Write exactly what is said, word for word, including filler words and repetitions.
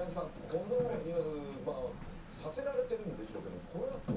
木さん、このいわゆる、まあ、させられてるんでしょうけど、これは